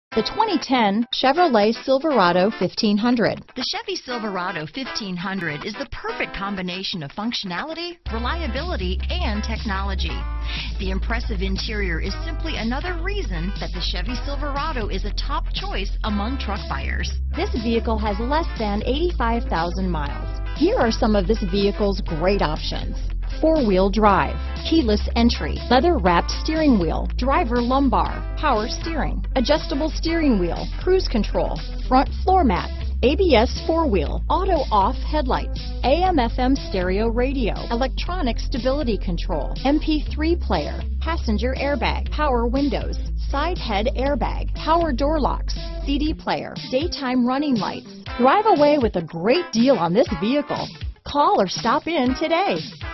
The 2010 Chevrolet Silverado 1500. The Chevy Silverado 1500 is the perfect combination of functionality, reliability, and technology. The impressive interior is simply another reason that the Chevy Silverado is a top choice among truck buyers. This vehicle has less than 85,000 miles. Here are some of this vehicle's great options: four-wheel drive, keyless entry, leather-wrapped steering wheel, driver lumbar, power steering, adjustable steering wheel, cruise control, front floor mats, ABS four-wheel, auto-off headlights, AM/FM stereo radio, electronic stability control, MP3 player, passenger airbag, power windows, side head airbag, power door locks, CD player, daytime running lights. Drive away with a great deal on this vehicle. Call or stop in today.